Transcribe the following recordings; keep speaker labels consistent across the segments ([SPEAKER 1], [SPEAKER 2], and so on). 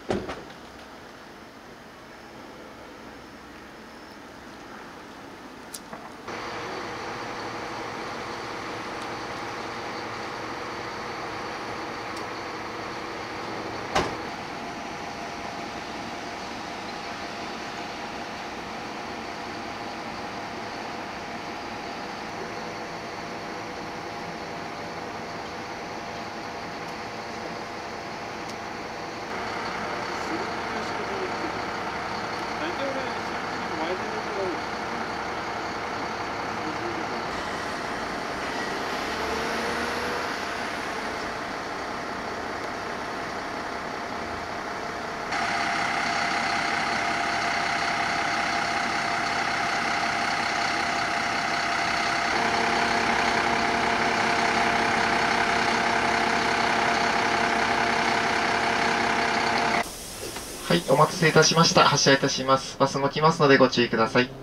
[SPEAKER 1] はい、お待たせいたしました。発車いたします。バス動きますのでご注意ください。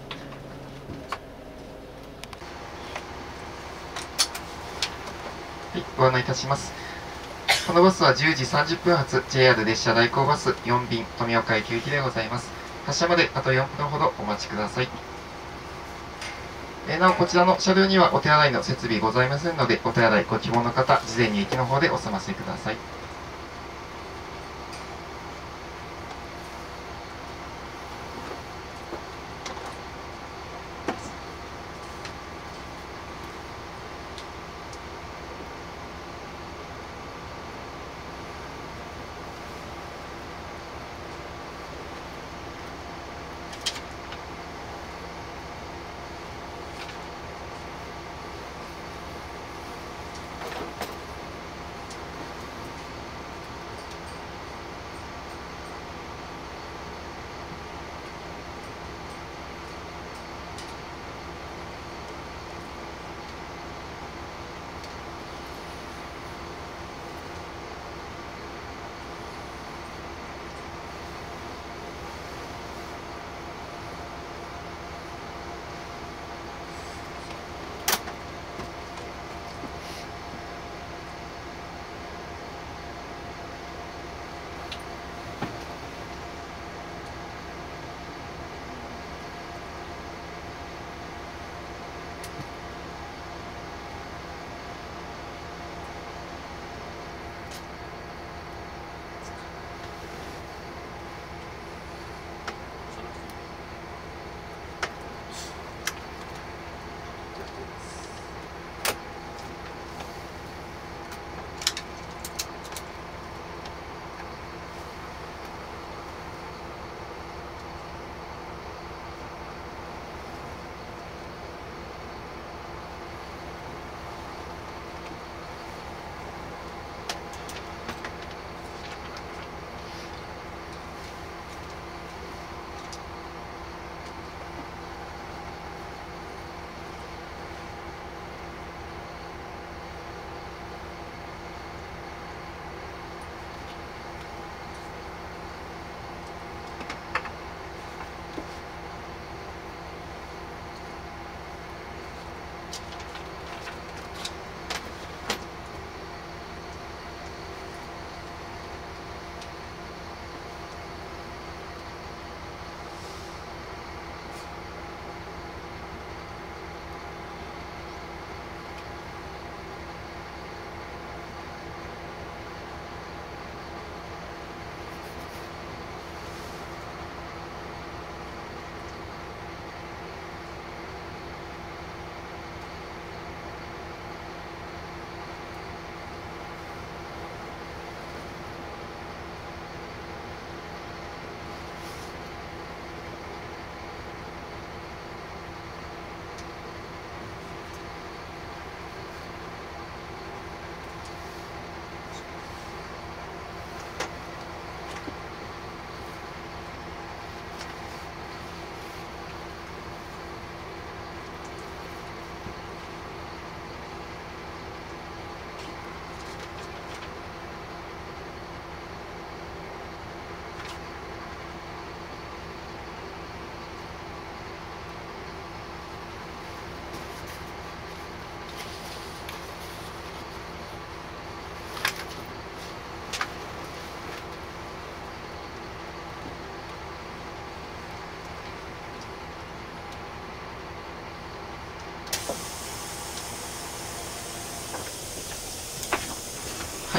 [SPEAKER 1] はい、ご案内いたします。このバスは10時30分発 JR 列車代行バス4便富岡駅行きでございます。発車まであと4分ほどお待ちください。なお、こちらの車両にはお手洗いの設備ございませんので、お手洗いご希望の方、事前に駅の方でお済ませください。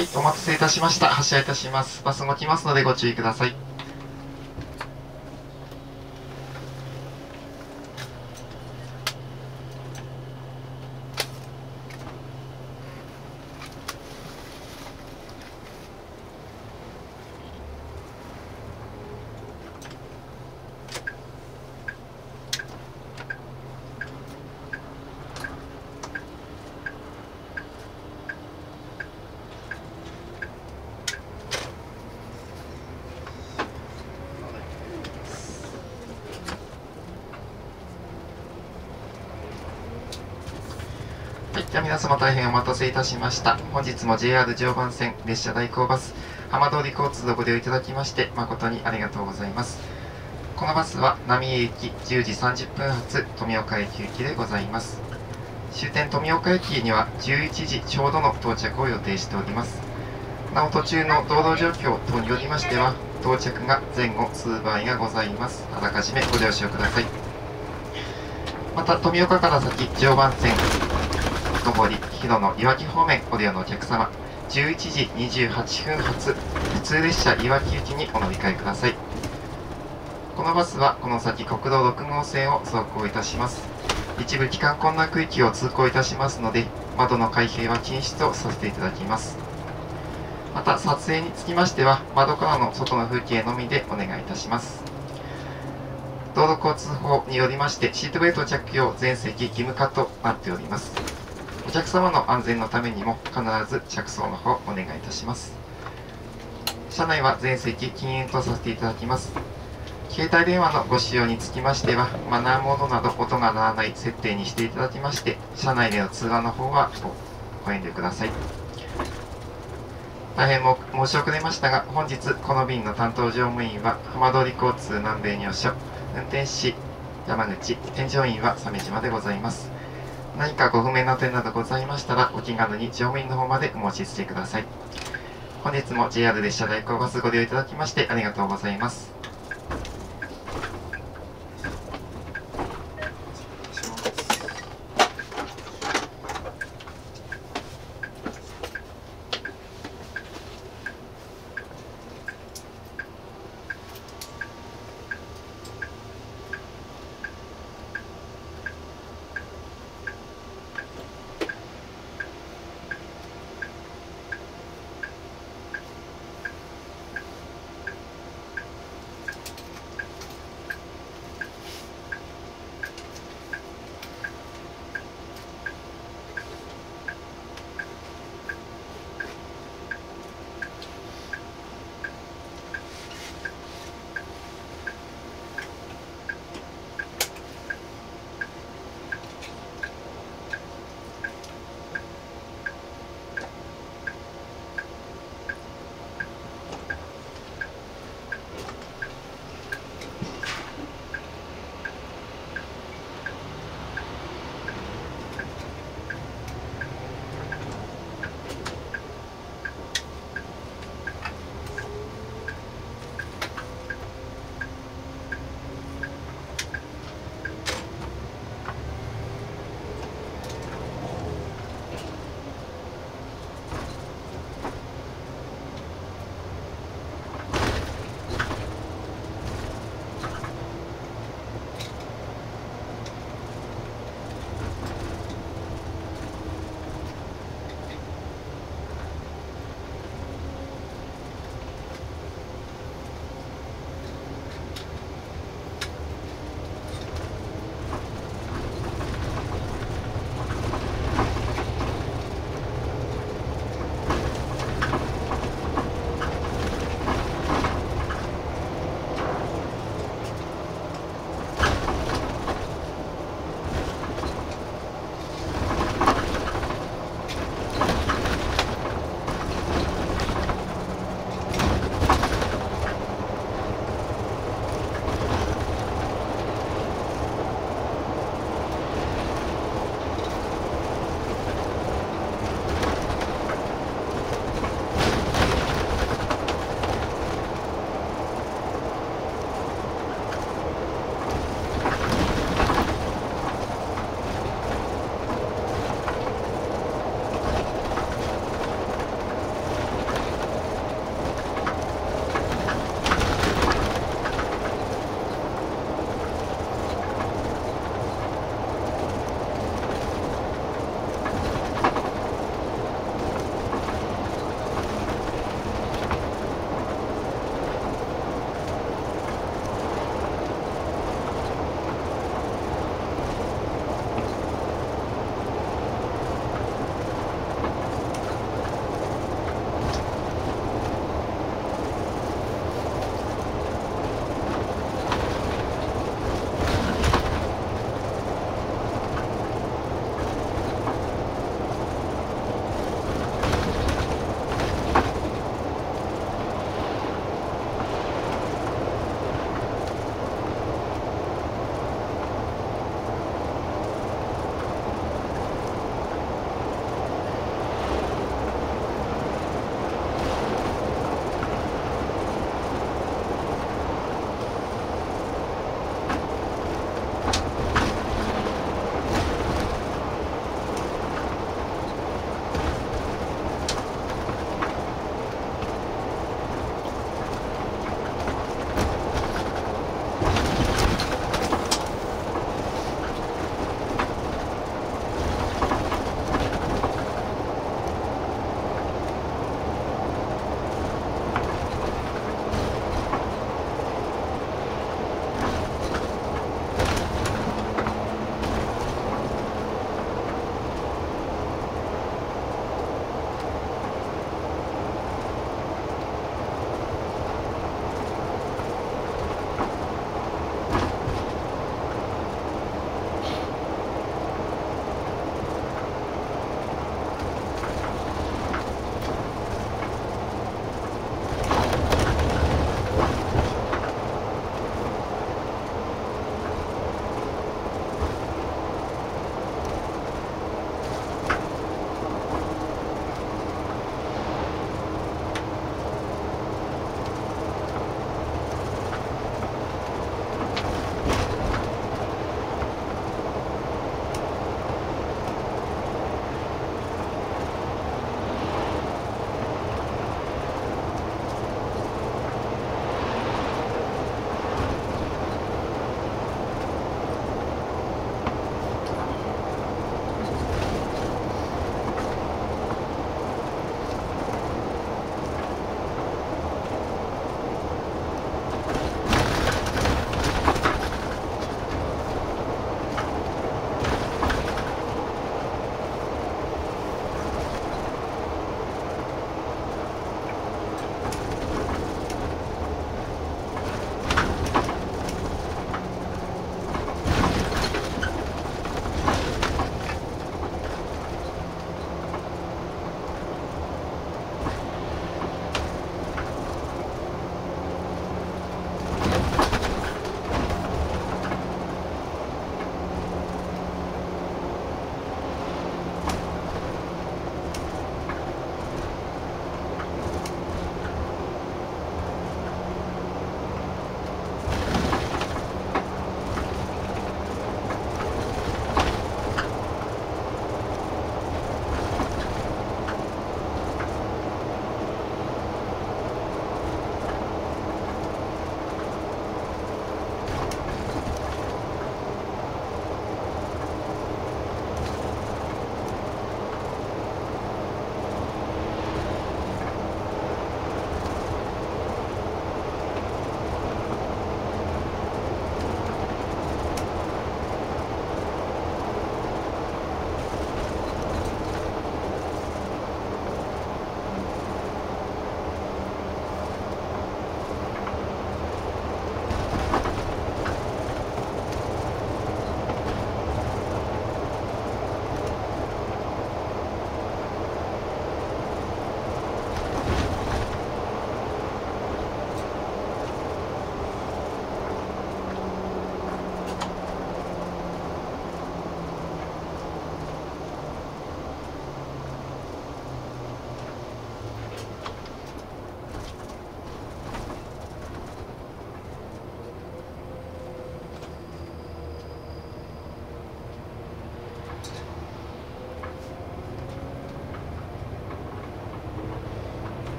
[SPEAKER 1] はい、お待たせいたしました。発車いたします。バス動きますのでご注意ください。はい、では皆様大変お待たせいたしました。本日も JR 常磐線列車代行バス浜通り交通をご利用いただきまして誠にありがとうございます。このバスは浪江行き10時30分発富岡駅行きでございます。終点富岡駅には11時ちょうどの到着を予定しております。なお途中の道路状況等によりましては到着が前後数場合がございます。あらかじめご了承ください。また富岡から先常磐線上り広野いわき方面ご利用のお客様、11時28分発普通列車いわき行きにお乗り換えください。このバスはこの先国道6号線を走行いたします。一部帰還困難区域を通行いたしますので窓の開閉は禁止とさせていただきます。また撮影につきましては窓からの外の風景のみでお願いいたします。道路交通法によりましてシートベルト着用全席義務化となっております。お客様の安全のためにも必ず着装の方お願いいたします。車内は全席禁煙とさせていただきます。携帯電話のご使用につきましてはマナーモードなど音が鳴らない設定にしていただきまして車内での通話の方はご遠慮ください。大変申し遅れましたが本日この便の担当乗務員は浜通り交通南米入所運転士山口、添乗員は鮫島でございます。何かご不明な点などございましたらお気軽に乗務員の方までお申し付けください。本日も JR 列車代行バスご利用いただきましてありがとうございます。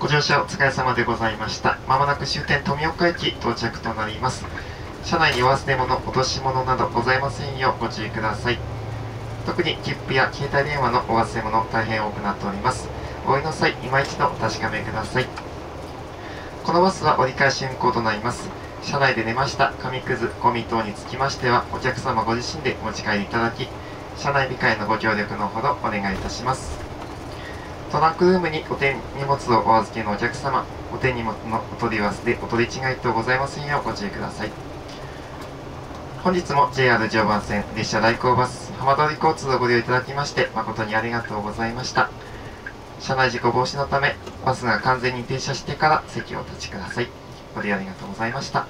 [SPEAKER 1] 乗車お疲れ様でございました。まもなく終点富岡駅到着となります。車内にお忘れ物、落とし物などございませんようご注意ください。特に切符や携帯電話のお忘れ物大変多くなっております。お降りの際、今一度お確かめください。このバスは折り返し運行となります。車内で出ました紙くず、ゴミ等につきましては、お客様ご自身で持ち帰りいただき、車内控えのご協力のほどお願いいたします。トランクルームにお手荷物をお預けのお客様、お手荷物のお取り忘れ、お取り違い等ございませんようご注意ください。本日も JR 常磐線列車代行バス浜通り交通をご利用いただきまして誠にありがとうございました。車内事故防止のためバスが完全に停車してから席をお立ちください。ご利用ありがとうございました。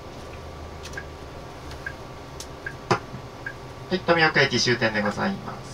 [SPEAKER 1] はい、富岡駅終点でございます。